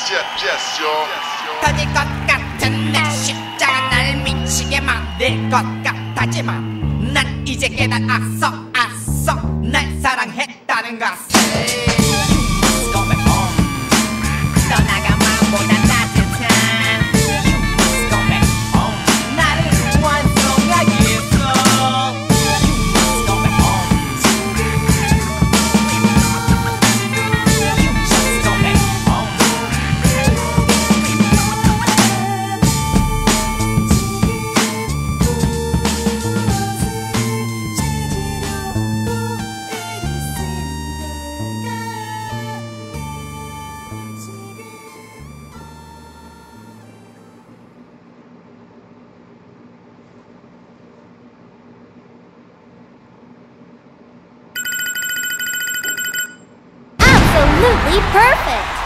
Yes, yo. 터질 것 같은 내 십자가 날 미치게 만들 것 같았지만 난 이제 깨달았어 날 사랑했다는 것을 You must go back home. 떠나가 마음보다 따뜻한 You must go back home. 나를 완성하기 위해서 You must go back home. You must go back home. Absolutely perfect!